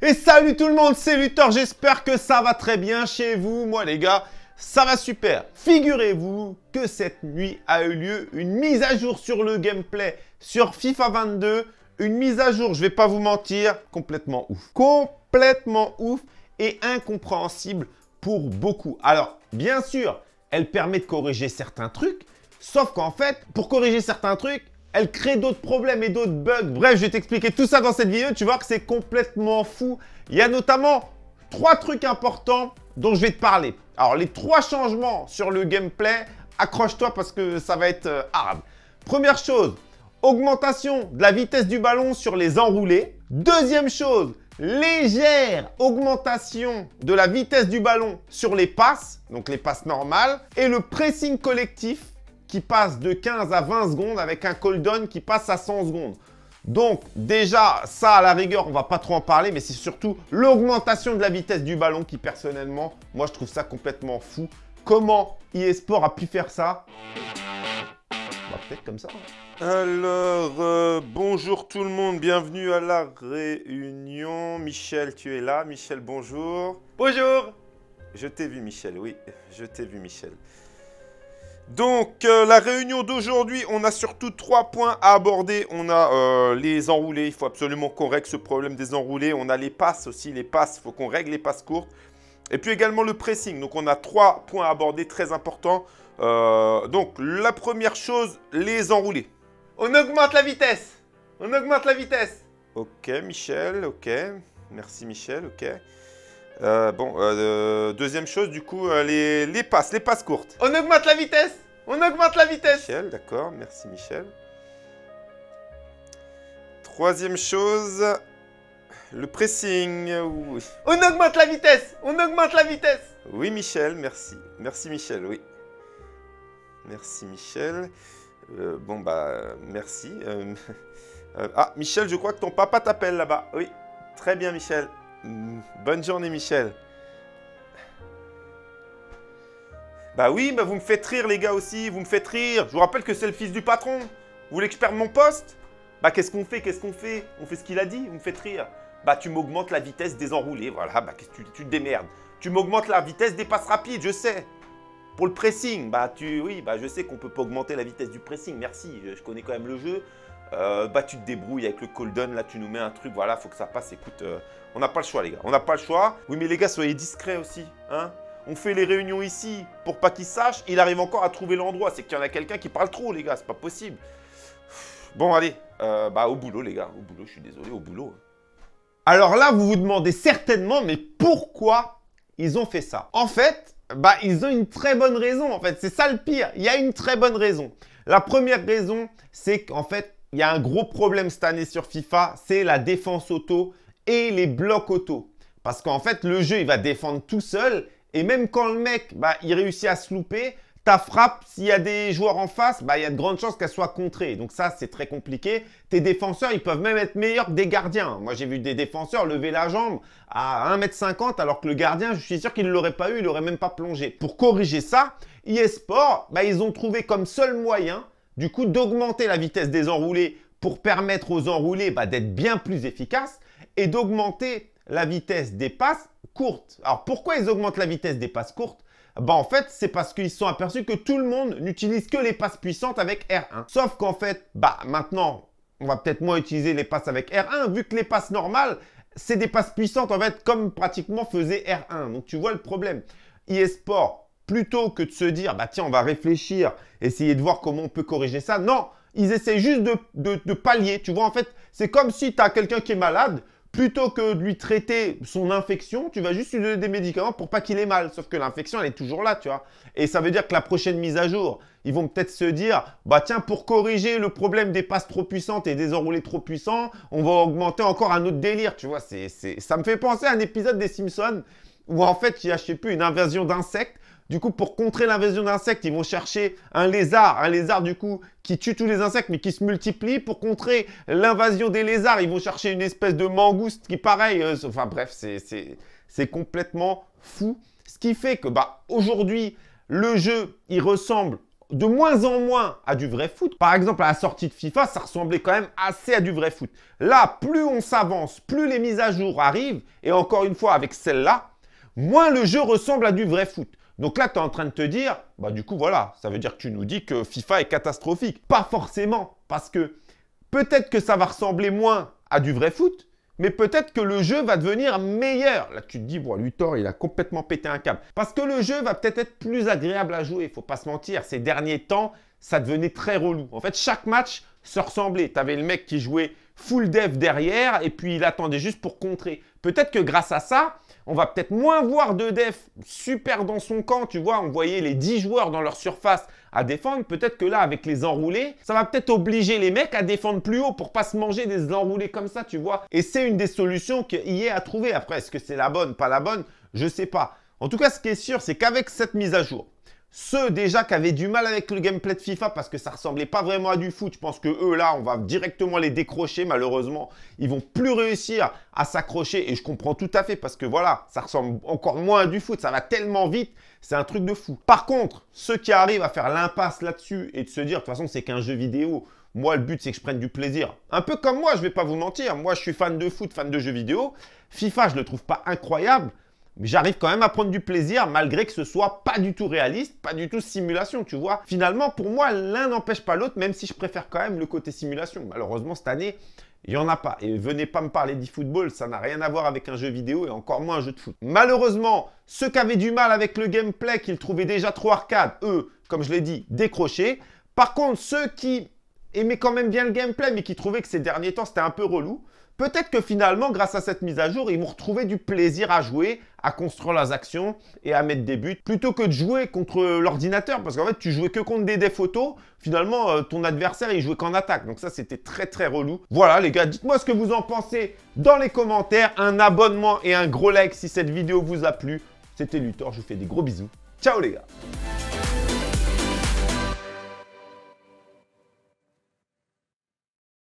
Et salut tout le monde, c'est Luthor, j'espère que ça va très bien chez vous. Moi les gars, ça va super. Figurez-vous que cette nuit a eu lieu une mise à jour sur le gameplay sur FIFA 22. Une mise à jour, je vais pas vous mentir, complètement ouf. Complètement ouf et incompréhensible pour beaucoup. Alors, bien sûr, elle permet de corriger certains trucs, sauf qu'en fait, pour corriger certains trucs, elle crée d'autres problèmes et d'autres bugs. Bref, je vais t'expliquer tout ça dans cette vidéo. Tu vois que c'est complètement fou. Il y a notamment 3 trucs importants dont je vais te parler. Alors, les 3 changements sur le gameplay, accroche-toi parce que ça va être hard. Première chose, augmentation de la vitesse du ballon sur les enroulés. Deuxième chose, légère augmentation de la vitesse du ballon sur les passes, donc les passes normales. Et le pressing collectif qui passe de 15 à 20 secondes avec un cooldown qui passe à 100 secondes. Donc déjà, ça à la rigueur, on va pas trop en parler, mais c'est surtout l'augmentation de la vitesse du ballon qui personnellement, moi je trouve ça complètement fou. Comment eSport a pu faire ça? Bah, peut-être comme ça. Alors, bonjour tout le monde, bienvenue à la réunion. Michel, tu es là? Michel, bonjour. Bonjour. Je t'ai vu Michel, oui, je t'ai vu Michel. Donc, la réunion d'aujourd'hui, on a surtout 3 points à aborder. On a les enroulés, il faut absolument qu'on règle ce problème des enroulés. On a les passes aussi, il faut qu'on règle les passes courtes. Et puis également le pressing. Donc, on a 3 points à aborder très importants. Donc, la première chose, les enroulés. On augmente la vitesse. On augmente la vitesse. Ok, Michel, ok. Merci Michel, ok. Deuxième chose, du coup, les passes courtes. On augmente la vitesse. On augmente la vitesse. Michel, d'accord, merci Michel. Troisième chose, le pressing. Oui. On augmente la vitesse. On augmente la vitesse. Oui Michel, merci. Merci Michel, oui. Merci Michel. Merci. Ah, Michel, je crois que ton papa t'appelle là-bas. Oui, très bien Michel. Bonne journée, Michel. Bah oui, vous me faites rire, les gars, aussi. Vous me faites rire. Je vous rappelle que c'est le fils du patron. Vous voulez que je perde mon poste? Bah, qu'est-ce qu'on fait? Qu'est-ce qu'on fait? On fait ce qu'il a dit. Vous me faites rire. Bah, tu m'augmentes la vitesse des enroulés. Voilà, bah, tu te démerdes. Tu m'augmentes la vitesse des passes rapides, je sais. Pour le pressing, je sais qu'on peut pas augmenter la vitesse du pressing. Merci, je connais quand même le jeu. Tu te débrouilles avec le cooldown, là tu nous mets un truc, voilà, faut que ça passe, écoute, on n'a pas le choix les gars, on n'a pas le choix. Oui mais les gars, soyez discrets aussi, hein. On fait les réunions ici pour pas qu'ils sachent, il arrive encore à trouver l'endroit, c'est qu'il y en a quelqu'un qui parle trop les gars, c'est pas possible. Bon allez, au boulot les gars, au boulot, je suis désolé, au boulot. Alors là, vous vous demandez certainement, mais pourquoi ils ont fait ça? En fait, ils ont une très bonne raison, en fait, c'est ça le pire, il y a une très bonne raison. La première raison, c'est qu'en fait, il y a un gros problème cette année sur FIFA, c'est la défense auto et les blocs auto. Parce qu'en fait, le jeu, il va défendre tout seul. Et même quand le mec, il réussit à se louper, ta frappe, s'il y a des joueurs en face, il y a de grandes chances qu'elle soit contrée. Donc ça, c'est très compliqué. Tes défenseurs, ils peuvent même être meilleurs que des gardiens. Moi, j'ai vu des défenseurs lever la jambe à 1,50 m alors que le gardien, je suis sûr qu'il ne l'aurait pas eu, il n'aurait même pas plongé. Pour corriger ça, eSport, ils ont trouvé comme seul moyen du coup d'augmenter la vitesse des enroulés pour permettre aux enroulés d'être bien plus efficaces et d'augmenter la vitesse des passes courtes. Alors pourquoi ils augmentent la vitesse des passes courtes? En fait, c'est parce qu'ils se sont aperçus que tout le monde n'utilise que les passes puissantes avec R1. Sauf qu'en fait, maintenant, on va peut-être moins utiliser les passes avec R1 vu que les passes normales, c'est des passes puissantes en fait comme pratiquement faisait R1. Donc tu vois le problème. eSport, plutôt que de se dire, tiens, on va réfléchir, essayer de voir comment on peut corriger ça. Non, ils essaient juste de pallier. Tu vois, en fait, c'est comme si tu as quelqu'un qui est malade, plutôt que de lui traiter son infection, tu vas juste lui donner des médicaments pour pas qu'il ait mal. Sauf que l'infection, elle est toujours là, tu vois. Et ça veut dire que la prochaine mise à jour, ils vont peut-être se dire, tiens, pour corriger le problème des passes trop puissantes et des enroulés trop puissants, on va augmenter encore un autre délire, tu vois. Ça me fait penser à un épisode des Simpsons où en fait, il y a, je sais plus, une invasion d'insectes. Du coup, pour contrer l'invasion d'insectes, ils vont chercher un lézard du coup, qui tue tous les insectes, mais qui se multiplie. Pour contrer l'invasion des lézards, ils vont chercher une espèce de mangouste qui, pareil, enfin bref, c'est complètement fou. Ce qui fait que, aujourd'hui, le jeu, il ressemble de moins en moins à du vrai foot. Par exemple, à la sortie de FIFA, ça ressemblait quand même assez à du vrai foot. Là, plus on s'avance, plus les mises à jour arrivent, et encore une fois, avec celle-là, moins le jeu ressemble à du vrai foot. Donc là, tu es en train de te dire, bah du coup, voilà, ça veut dire que tu nous dis que FIFA est catastrophique. Pas forcément, parce que peut-être que ça va ressembler moins à du vrai foot, mais peut-être que le jeu va devenir meilleur. Là, tu te dis, bon, Luthor, il a complètement pété un câble. Parce que le jeu va peut-être être plus agréable à jouer, il ne faut pas se mentir. Ces derniers temps, ça devenait très relou. En fait, chaque match se ressemblait. Tu avais le mec qui jouait full dev derrière et puis il attendait juste pour contrer. Peut-être que grâce à ça, on va peut-être moins voir de def super dans son camp, tu vois. On voyait les 10 joueurs dans leur surface à défendre. Peut-être que là, avec les enroulés, ça va peut-être obliger les mecs à défendre plus haut pour pas se manger des enroulés comme ça, tu vois. Et c'est une des solutions qu'EA a trouvé. Après, est-ce que c'est la bonne, pas la bonne? Je sais pas. En tout cas, ce qui est sûr, c'est qu'avec cette mise à jour, ceux déjà qui avaient du mal avec le gameplay de FIFA parce que ça ressemblait pas vraiment à du foot, je pense que eux là, on va directement les décrocher malheureusement. Ils vont plus réussir à s'accrocher et je comprends tout à fait parce que voilà, ça ressemble encore moins à du foot, ça va tellement vite, c'est un truc de fou. Par contre, ceux qui arrivent à faire l'impasse là-dessus et de se dire de toute façon c'est qu'un jeu vidéo, moi le but c'est que je prenne du plaisir. Un peu comme moi, je vais pas vous mentir, moi je suis fan de foot, fan de jeux vidéo. FIFA, je le trouve pas incroyable. Mais j'arrive quand même à prendre du plaisir malgré que ce soit pas du tout réaliste, pas du tout simulation, tu vois. Finalement, pour moi, l'un n'empêche pas l'autre, même si je préfère quand même le côté simulation. Malheureusement, cette année, il n'y en a pas. Et venez pas me parler d'e-football, ça n'a rien à voir avec un jeu vidéo et encore moins un jeu de foot. Malheureusement, ceux qui avaient du mal avec le gameplay, qu'ils trouvaient déjà trop arcade, eux, comme je l'ai dit, décrochés. Par contre, ceux qui aimaient quand même bien le gameplay, mais qui trouvaient que ces derniers temps, c'était un peu relou, peut-être que finalement, grâce à cette mise à jour, ils vont retrouver du plaisir à jouer, à construire leurs actions et à mettre des buts, plutôt que de jouer contre l'ordinateur. Parce qu'en fait, tu jouais que contre des photos. Finalement, ton adversaire, il jouait qu'en attaque. Donc ça, c'était très, très relou. Voilà, les gars, dites-moi ce que vous en pensez dans les commentaires. Un abonnement et un gros like si cette vidéo vous a plu. C'était Luthor, je vous fais des gros bisous. Ciao, les gars!